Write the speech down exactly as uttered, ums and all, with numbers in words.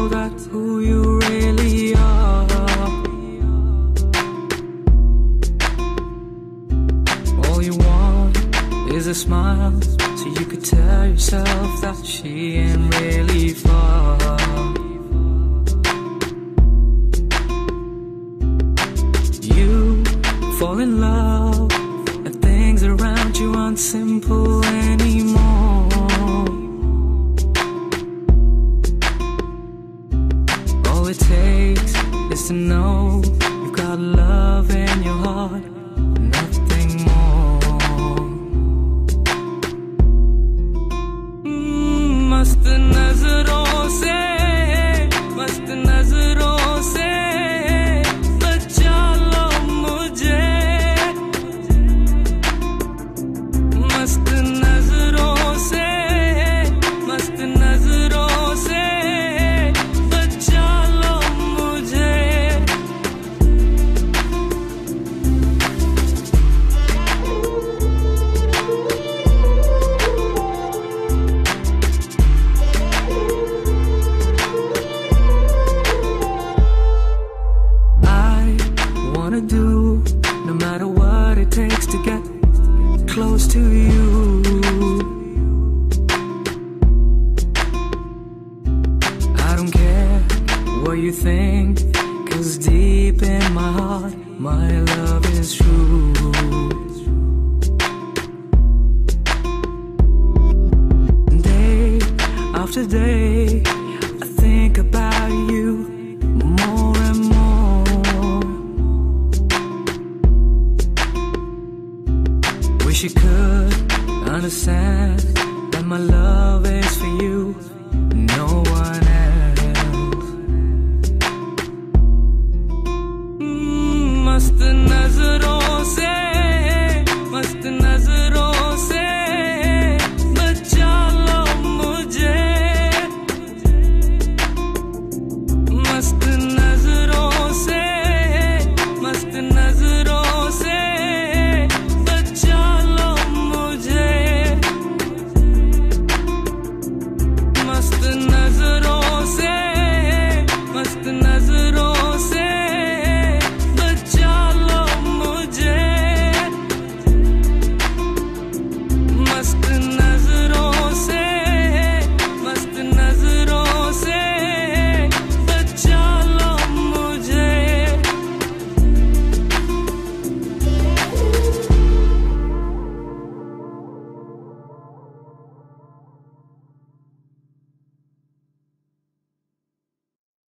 that who you really are. All you want is a smile, so you could tell yourself that she ain't really far. You fall in love and things around you aren't simple anymore. All it takes is to know you've got love in your heart, nothing more. mm, Mast nazaron se, mast nazaron se bacha lo mujhe. Mast nazaron se, mast nazaron se bacha lo mujhe. I wanna do no matter what it takes to get close to you. I don't care what you think, 'cause deep in my heart my love is true. Day after day I think about you more and more. Wish you could understand